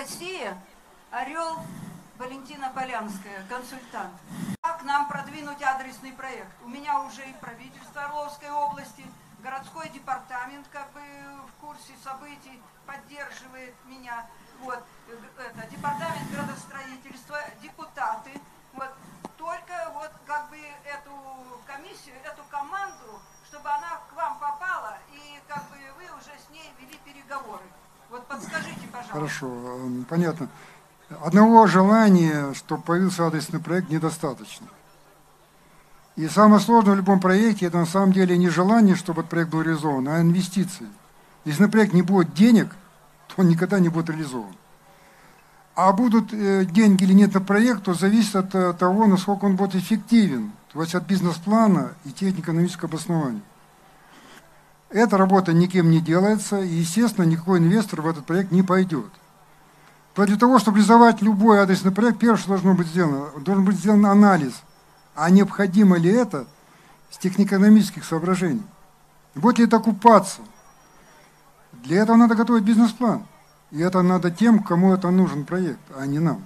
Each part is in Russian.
Россия, Орел, Валентина Полянская, консультант. Как нам продвинуть адресный проект? У меня уже и правительство Орловской области, городской департамент как бы в курсе событий, поддерживает меня. Вот, департамент градостроительства, депутаты. Вот, только вот как бы эту комиссию, эту команду, чтобы она к вам попала, и как бы вы уже с ней вели переговоры. Вот подскажите, пожалуйста. Хорошо, понятно. Одного желания, чтобы появился адресный проект, недостаточно. И самое сложное в любом проекте, это на самом деле не желание, чтобы этот проект был реализован, а инвестиции. Если на проект не будет денег, то он никогда не будет реализован. А будут деньги или нет на проект, то зависит от того, насколько он будет эффективен, то есть от бизнес-плана и технико-экономического обоснования. Эта работа никем не делается, и, естественно, никакой инвестор в этот проект не пойдет. То для того, чтобы реализовать любой адресный проект, первое, что должно быть сделан анализ, а необходимо ли это с технико-экономических соображений. Будет ли это окупаться? Для этого надо готовить бизнес-план. И это надо тем, кому это нужен проект, а не нам.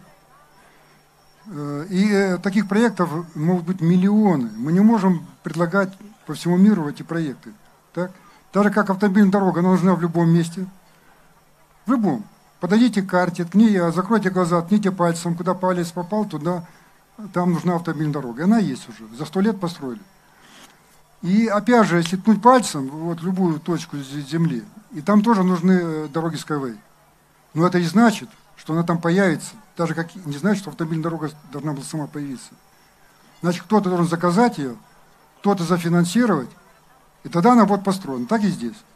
И таких проектов могут быть миллионы. Мы не можем предлагать по всему миру эти проекты. Так? Даже как автомобильная дорога, она нужна в любом месте. В любом. Подойдите к карте, закройте глаза, ткните пальцем, куда палец попал, туда, там нужна автомобильная дорога. И она есть уже. За 100 лет построили. И опять же, если ткнуть пальцем, вот любую точку земли, и там тоже нужны дороги Skyway. Но это и значит, что она там появится. Даже как не значит, что автомобильная дорога должна была сама появиться. Значит, кто-то должен заказать ее, кто-то зафинансировать, и тогда она будет построена. Так и здесь.